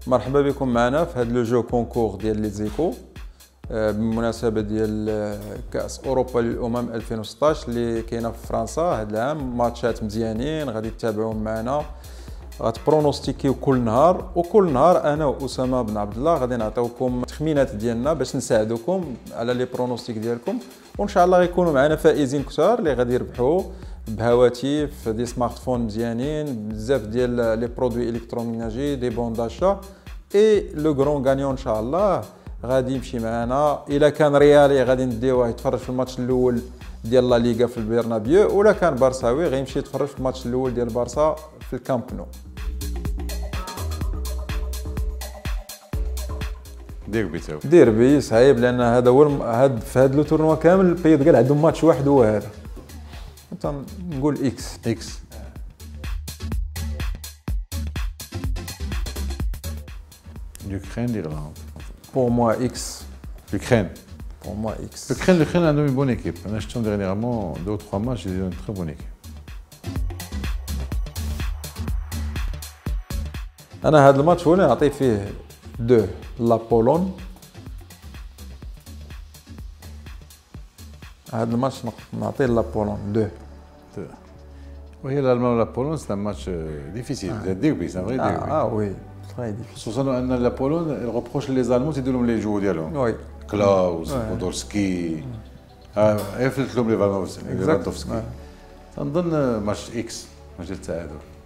مرحبا بكم معنا في هذا لو جو كونكور ديال لي زيكو بالمناسبه ديال كاس اوروبا للامم 2016 اللي كاينه في فرنسا هذا العام. ماتشات مزيانين غادي تتابعوهم معنا، غتبرونوستيكيو كل نهار، وكل نهار انا واسامه بن عبد الله غادي نعطيوكم التخمينات ديالنا باش نساعدوكم على لي برونوستيك ديالكم، وان شاء الله غيكونوا معنا فائزين كثار اللي غادي يربحوا بهواتف دي سمارت فون مزيانين، بزاف ديال لي برودوي الكتروميناجي، دي بون داشا. اي لو غران غانيون ان شاء الله غادي يمشي معنا. الا كان ريالي غادي نديوه يتفرج في الماتش الاول ديال لا ليغا في البرنابيو، ولا كان بارساوي غيمشي يتفرج في الماتش الاول ديال بارسا في الكامب نو. ديربي صعيب لان هذا هو في هذا لو تورنوا كامل البيض كاع عندهم ماتش واحد هو هذا. نقول اكس. L'Ukraine, l'Irlande. Pour moi, X. L'Ukraine. Pour moi, X. L'Ukraine a une bonne équipe. On a acheté dernièrement 2 ou 3 matchs, ils ont une très bonne équipe. أنا هذا الماتش هو اللي نعطيه فيه 2 لا بولون. هذا الماتش نعطيه لا بولون 2. Oui, l'Allemagne ou la Pologne, c'est un match difficile. C'est un derby, c'est un vrai derby. Ah oui, très difficile. Surtout que la Pologne, elle reproche les Allemands, c'est de les joueurs dialogue. Oui. Klaus, Podolski, Lewandowski. Ça me donne match X, match de